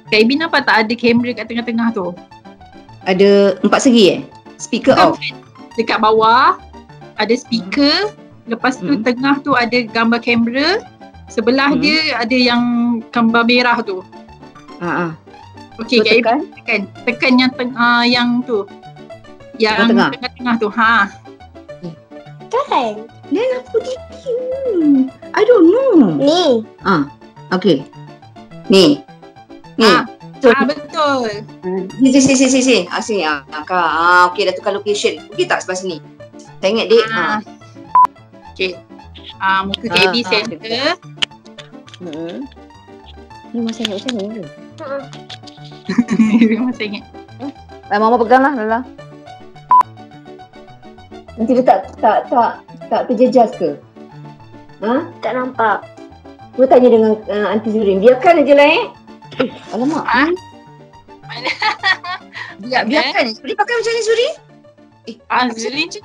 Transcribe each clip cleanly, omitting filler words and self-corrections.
Kak Ibi nampak tak ada kamera kat tengah-tengah tu? Ada 4 segi Speaker off. Dekat bawah ada speaker. Lepas tu tengah tu ada gambar kamera. Sebelah dia ada yang gambar merah tu. Okey, so, Kak Ibi tekan yang tu. Yang tengah-tengah tu. Kan? Then apa dia? I don't know. Ni. Okay. Ni. Betul. Sini. Sini. Okey, dah tukar location. Okey tak sebelah sini? Saya ingat dek. Okey. Muka Kak Ibi center. Ni masih ingat macam ni ke? Masih ingat. Mama pegang lah, Lala. Nanti dia tak terjejas ke? Tak nampak. Aku tanya dengan Aunty Zurin. Biarkan aje lah alamak. Biarkan. Boleh pakai macam ni Zurin? Zurin je.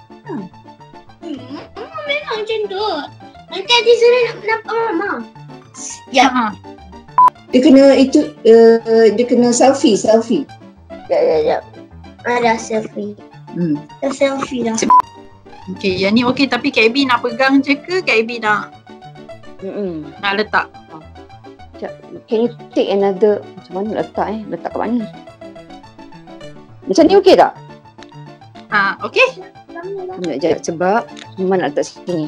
Memang macam tu. Nanti Aunty Zurin nak nampak Mama. Ya. Dia kena selfie. Ya. Ada selfie. Dah selfie dah. Okey, yang ni okey tapi Kak Ibi nak pegang je ke Kak Ibi nak letak? Can you take another, macam mana letak letak kat mana? Macam ni okey tak? Okey. Sekejap sebab Memang nak letak sini.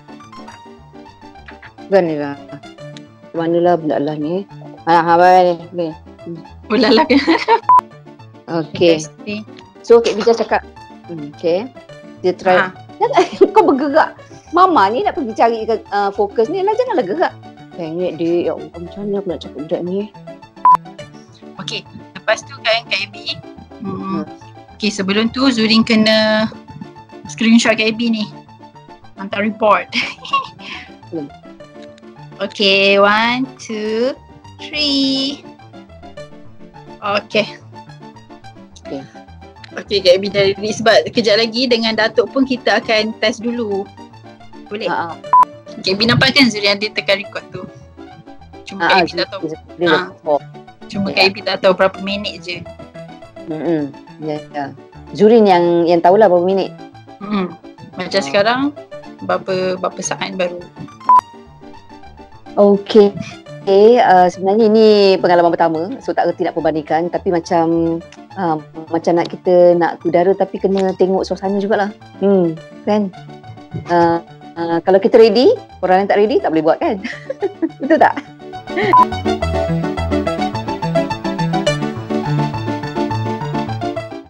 Bukan ni lah. Mana lah benda lah ni. Baik ni. Ulalah kan. Okey. So Kak Bija cakap okey. Dia try. Kau bergerak. Mama ni nak pergi cari fokus ni lah. Janganlah gerak. Pengek dia. Ya Allah, macam mana aku nak cakap budak ni. Okey. Lepas tu kan Kak Ibi. Okey, sebelum tu Zurin kena screenshot Kak Ibi ni. Hantar report. Okey, 1, 2, 3. Okey. Okey, Kak Ibi dah ready sebab kejap lagi dengan Datuk pun kita akan test dulu. Boleh? Kak Ibi nampak kan Zurin ada tekan record tu? Cuma Kak Ibi tak tahu. Cuma Kak Ibi tak tahu berapa minit je. Ya. Zurin yang tahulah berapa minit. Macam sekarang berapa saat baru. Okey. Sebenarnya ini pengalaman pertama, so tak reti nak perbandingkan, tapi macam nak kita nak udara tapi kena tengok suasana jugalah. Kan? Kalau kita ready, orang lain tak ready tak boleh buat kan? Betul tak?